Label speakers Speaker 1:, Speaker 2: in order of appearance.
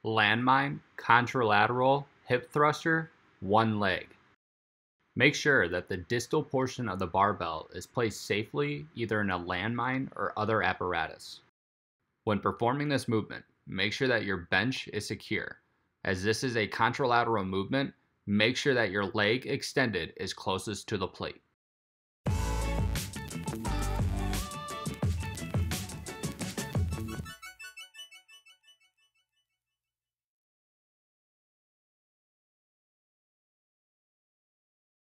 Speaker 1: landmine, contralateral, hip thruster, one leg. Make sure that the distal portion of the barbell is placed safely either in a landmine or other apparatus. When performing this movement, make sure that your bench is secure. As this is a contralateral movement, make sure that your leg extended is closest to the plate.